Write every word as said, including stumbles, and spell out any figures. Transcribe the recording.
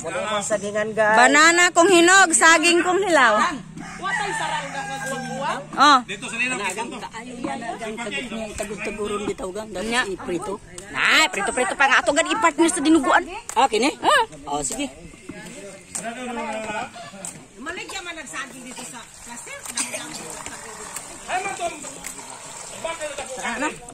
Muna sagingan guys. Banana kong hinog, saging kong hilaw. Watay sarang na magbuwang. Oh. Dito sa linaw Agang kaayo yan agang tagot niya tagod-taguron bitaw gang Nya. dapat iprito. Nay, prito-prito pa nga ato gan i-partner sa dinuguan. Ah, kini? Oh, sige. Maligya man nagsaging dito sa placer. Ay man to. Bakit na